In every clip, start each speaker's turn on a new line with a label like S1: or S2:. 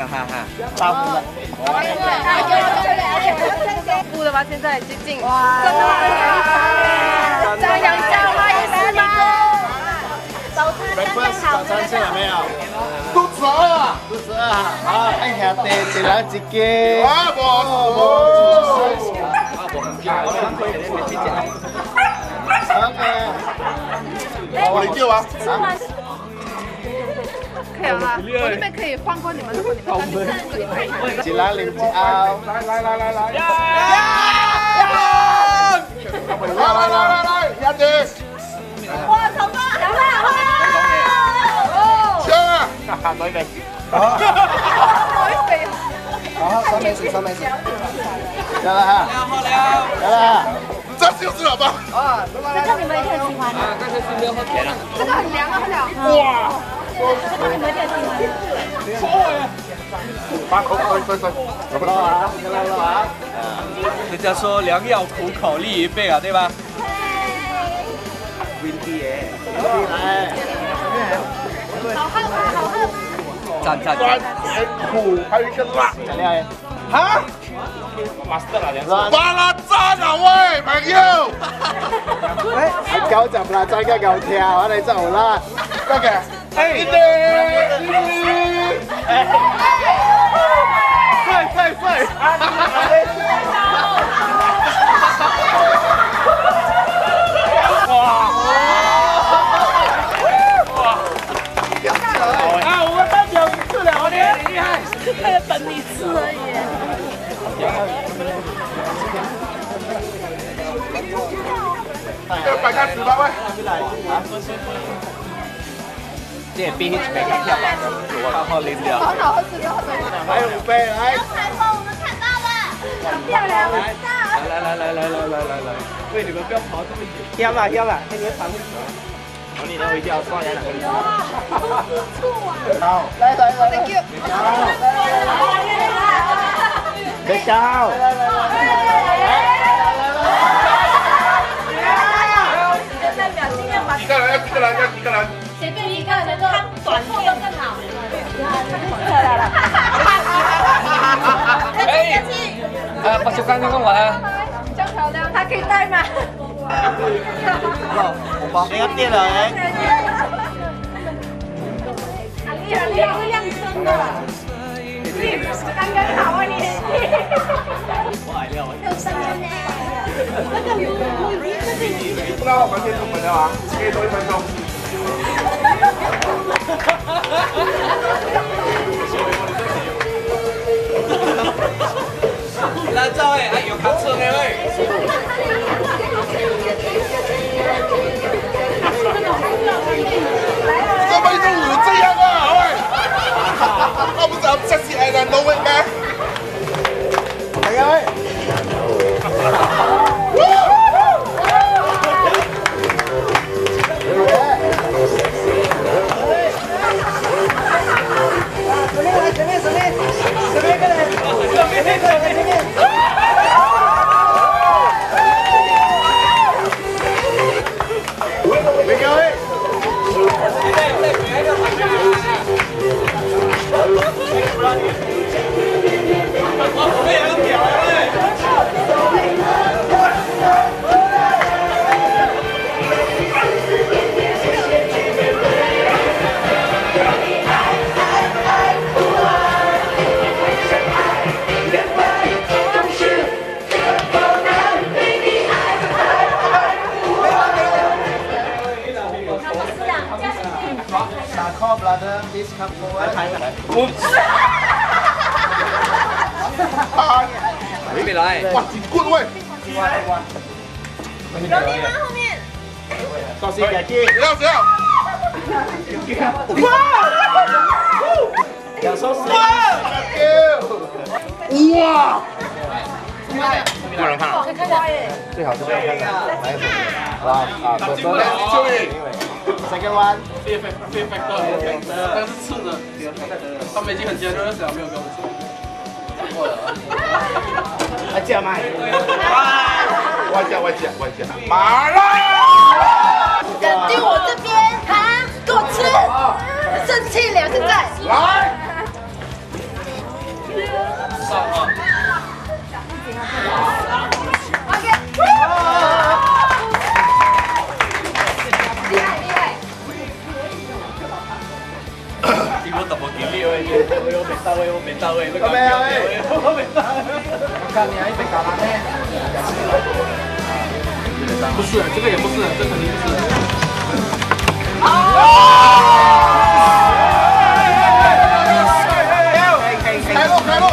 S1: 样，哈哈。
S2: 大幅的。
S3: 布的吗？现在接近。哇！真的吗？张阳江花也是吗？
S2: 早餐吃了没有？肚子饿啊！肚子饿啊！好，按下第人一个。啊，无。我你叫啊？
S3: 可以了，我那边可以放过你们，如果你们那边可以。
S2: 一人啉一熬。来，兄弟！
S3: 哇，超棒！来！
S2: 抢啊！多一杯。好，三杯水。来了哈。这就是老爸。
S4: 这个你们一定很喜欢的。
S1: 刚才是没有喝甜了。
S3: 这个很凉啊，很凉。
S2: 哇！
S4: 这个你们一定很喜欢。
S2: 把口快，
S1: 人家说良药苦口利于病啊，对吧？
S4: 好喝。
S1: 赞。
S2: 酸甜苦，还有一个辣。哈？巴拉赞啊喂，朋友！狗就唔啦，真嘅狗跳，我哋真好啦。得嘅，快！哇！啊，我们单脚吃了，你厉害，
S3: 是为了等你吃而已。
S2: 要摆开10吧喂。
S1: 这比你没看漂亮，好灵了。
S3: 很好吃的，
S2: 还有5杯，来。
S4: 彩虹我们看到了，很漂亮，我知道。
S1: 来，喂，你们不要跑这么远。
S2: 香了，你们尝一尝。我你能回家刷牙2个月。好，来，Thank you。别笑。几个人？
S4: 随便一个能够短后都更好。
S1: 哎，把手刚刚完了。
S3: 这样漂亮，它可以戴吗？
S2: 我包。你要电了哎。
S4: 你很亮声的。刚刚好啊你。
S2: 不知道我们先出门了吗？可以多1分钟。
S1: 来，这位，有卡车的喂。
S2: 怎么一中午这样啊？喂！我不知道这是爱人都会咩？大家喂！
S1: 没来。
S2: 哇，挺棍喂！
S3: 有你吗？后面。
S2: 稍息改进。不要！哇！要收拾。哇！不能看了。最好是不要看的。来，左手Second one。
S5: 那是刺的，他们已经很尖锐了，没有给我吃。
S2: 还加吗？外加，麻辣！
S3: 等定我这边啊，给我吃！生气了现在。
S2: 来，
S1: 我没到位，
S2: 没到位，
S1: 我没到位。我看你还被打了呢。
S5: 不是，这个也不是，这肯定不是。
S2: 开路，开路！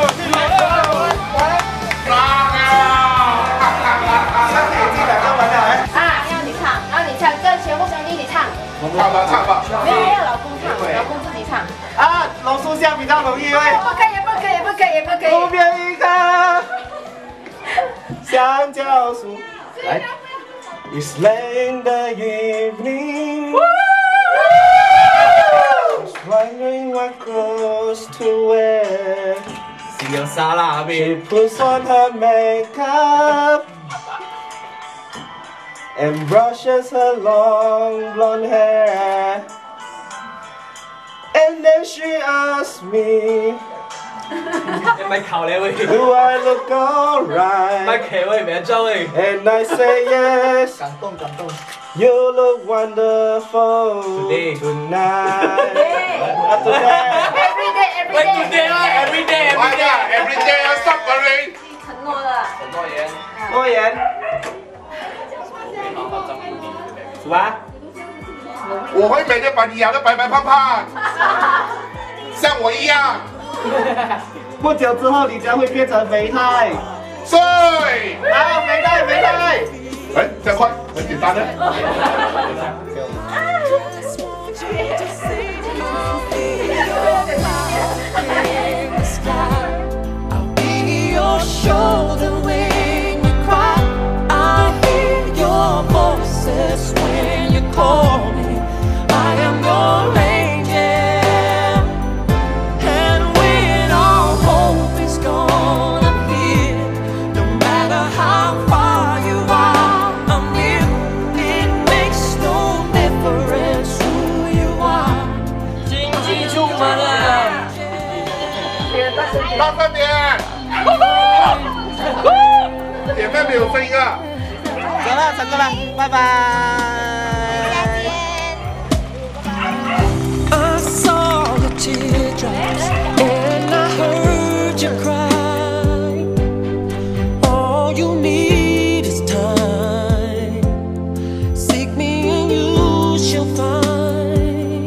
S4: 唱吧，唱吧。
S3: 没有，要老公唱，老公自己唱。
S2: 啊，榕树下比较容易喂。
S3: 不可以，不可以，不可以，不可以。
S2: 路边一棵香蕉树。来。It's late in the evening. Just wondering what clothes to wear.
S1: 是有沙拉阿
S2: She
S1: 妹。
S2: puts on her makeup and brushes her long blonde hair. And then she asks me,
S1: 咪求你喂，
S2: do I look
S1: 咪
S2: alright?
S1: 企喂，名周喂。
S2: And I say yes,
S1: 感動感動。
S2: you look wonderful
S1: Today.
S2: tonight.
S3: Every day, every
S1: 喂
S3: day。
S1: ，every day，every day，every
S4: Why
S1: day。
S4: not? Every day I stop worrying.
S3: 承诺了。
S1: 很多人。
S2: 多言，什么？
S4: 我会每天把你养得白白胖胖，像我一样。
S2: 不久之后，你将会变成肥态。
S4: 对，
S2: 啊，肥态，肥态。
S4: 哎，这样快，很简单的。
S6: I'll be your shoulder when you cry. I hear your voices when you call me. I am your angel. And when all hope is gone, I'm here. No matter how far you are, I'm here. It makes no difference who you are.
S1: 经济出门了。
S4: 大声点！姐妹没有声音啊！
S2: 走了，成功了，拜拜。
S6: I saw your teardrops and I heard you cry. All you need is time. Seek me and you shall find.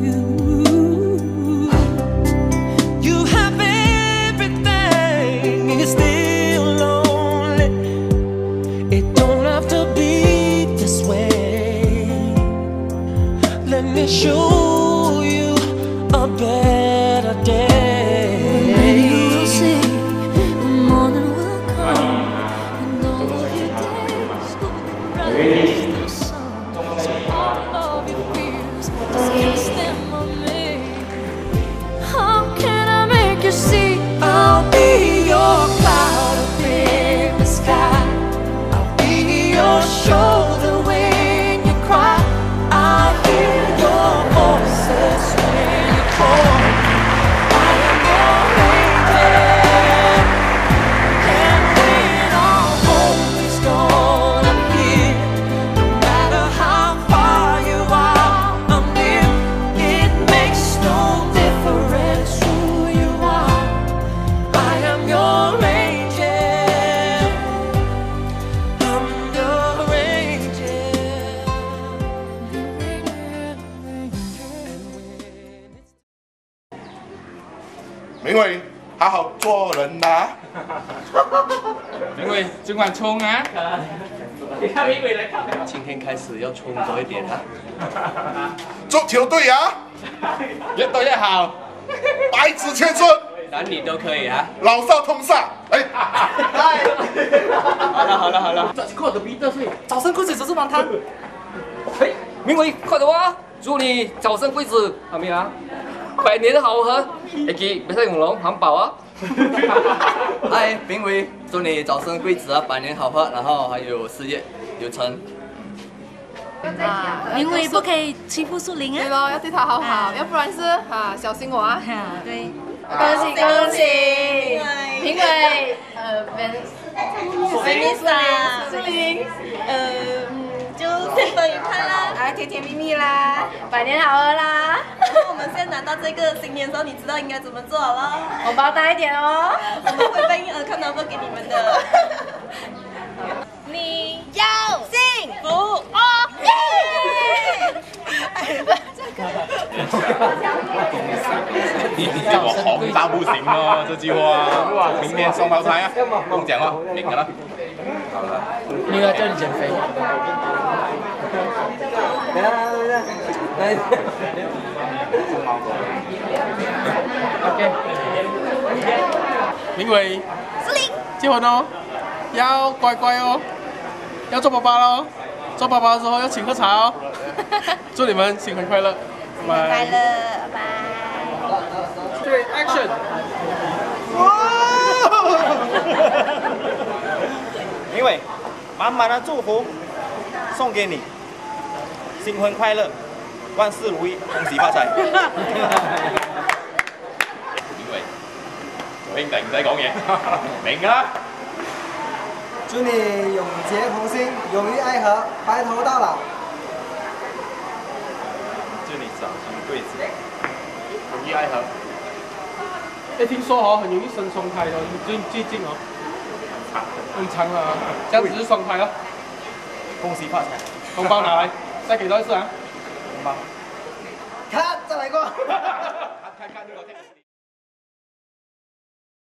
S6: You have everything and you're still lonely. It don't have to be this way. Let me show you a better day. You'll see the morning will come. And all of your days will rise to the sun. All of your fears, just kiss them on me. How can I make you see? I'll be your cloud up in the sky. I'll be your shoulder when you cry. I hear your voices when you call. I am your angel. And when all hope is gone, I'm here. No matter how far you are, I'm near. It makes no difference who you are. I am your angel. I'm your angel.
S4: 明伟，好好做人呐、
S5: 明伟，尽管冲啊！
S1: 你看明伟来看。今天开始要冲多一点啊！
S4: 足球队啊，
S5: 越多越好。
S4: 百子千孙，
S1: 男女都可以啊。
S4: 老少通杀。哎，
S1: 好了好了好了。
S5: 这是靠的比得水，早生贵子只是晚餐。嘿，明伟，快点哇！祝你早生贵子，好没有啊？百年好合，一记别再用龙环保啊！
S1: 嗨，明伟，祝你早生贵子啊，百年好合，然后还有事业有成。
S7: 因为不可以欺负树林啊。
S3: 对咯，要对他好好，要不然是小心我啊。
S7: 对。
S3: 恭喜恭喜，评委
S7: Vanessa，
S3: 树林，
S7: 祝
S4: 新婚愉快啦，
S3: 啊，甜甜蜜蜜啦，百年好合啦。
S4: 我们现在拿到这个新年的时候，你知道应该怎么做了？
S3: 红包大一点哦。
S4: 我们会分看到不给你们的。你要幸福哦！
S2: 我红到不行哦，这句话，明天双胞胎啊，不用讲哦，明了。好了，
S5: 应该叫你减肥。来，OK。
S8: 明伟，结婚哦，要乖乖哦，要做爸爸喽，做爸爸的时候要请喝茶哦。祝你们新婚快乐，
S3: 快乐，拜拜。
S8: 对 ，Action！
S9: 明伟，满满的祝福送给你，新婚快乐，万事如意，恭喜發財。
S2: 明偉，做兄弟唔使講嘢，明㗎啦。
S10: 祝你永结同心，永浴爱河，白头到老。
S9: 祝你早生贵子，
S2: 永浴愛河。
S8: 哎，听说哦，很容易生双胎的，最近哦，很长了，这样子是双胎哦。
S9: 恭喜發財。
S8: 红包拿来，再给多一次啊！
S9: 紅包。
S10: 看，再来过。